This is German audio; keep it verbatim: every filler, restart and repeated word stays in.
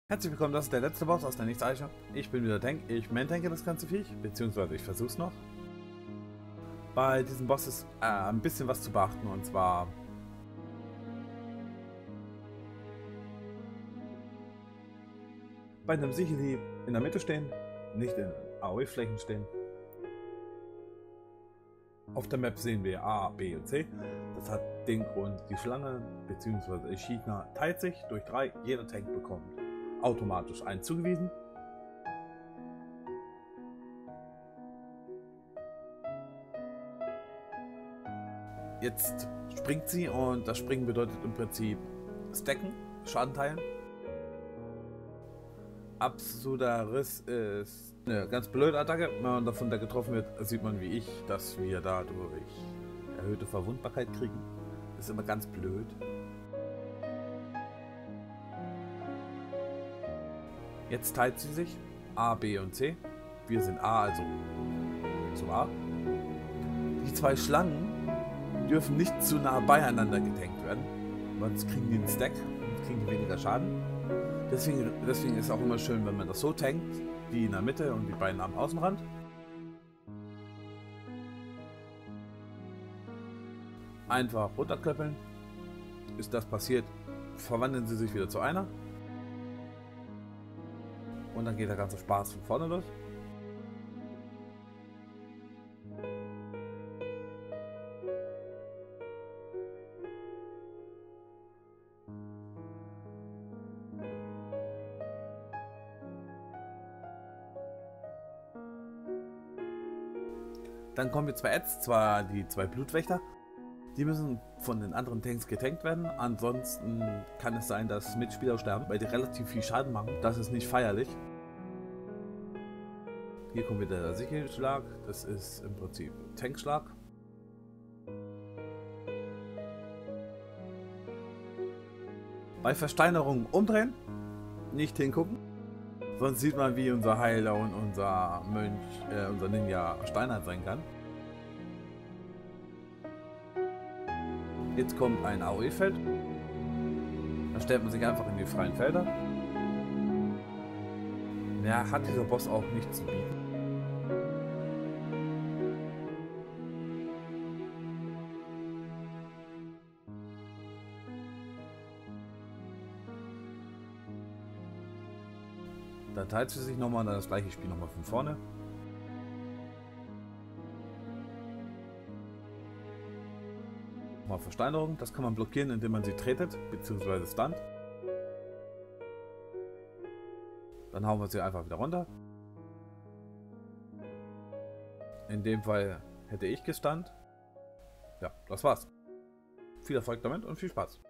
Herzlich willkommen, das ist der letzte Boss aus der Nichtseiche. Ich bin wieder Tank, ich main-tanke das ganze Viech, beziehungsweise ich versuch's noch. Bei diesem Boss ist äh, ein bisschen was zu beachten, und zwar bei einem Sichelhieb in der Mitte stehen, nicht in A O E-Flächen stehen. Auf der Map sehen wir A, B und C. Das hat den Grund, die Schlange bzw. Echidna teilt sich durch drei, jeder Tank bekommt automatisch einen zugewiesen. Jetzt springt sie und das Springen bedeutet im Prinzip Stacken, Schaden teilen. Absoluter Riss ist eine ganz blöde Attacke. Wenn man davon da getroffen wird, sieht man wie ich, dass wir dadurch erhöhte Verwundbarkeit kriegen. Das ist immer ganz blöd. Jetzt teilt sie sich A, B und C. Wir sind A, also zu A. Die zwei Schlangen dürfen nicht zu nah beieinander getankt werden, sonst kriegen die einen Stack und kriegen die weniger Schaden. Deswegen, deswegen ist es auch immer schön, wenn man das so tankt, die in der Mitte und die beiden am Außenrand. Einfach runterklöppeln. Ist das passiert, verwandeln sie sich wieder zu einer. Und dann geht der ganze Spaß von vorne los. Dann kommen wir zwei Ads, zwar die zwei Blutwächter. Die müssen von den anderen Tanks getankt werden. Ansonsten kann es sein, dass Mitspieler sterben, weil die relativ viel Schaden machen. Das ist nicht feierlich. Hier kommt wieder der Sichelschlag. Das ist im Prinzip Tankschlag. Bei Versteinerung umdrehen, nicht hingucken. Sonst sieht man, wie unser Heiler und unser Mönch, äh, unser Ninja versteinert sein kann. Jetzt kommt ein A O E-Feld. Da stellt man sich einfach in die freien Felder. Ja, hat dieser Boss auch nichts zu bieten. Da teilt sie sich nochmal, dann das gleiche Spiel nochmal von vorne. Mal Versteinerung, das kann man blockieren, indem man sie tretet, beziehungsweise stunt. Dann hauen wir sie einfach wieder runter. In dem Fall hätte ich gestunt. Ja, das war's. Viel Erfolg damit und viel Spaß.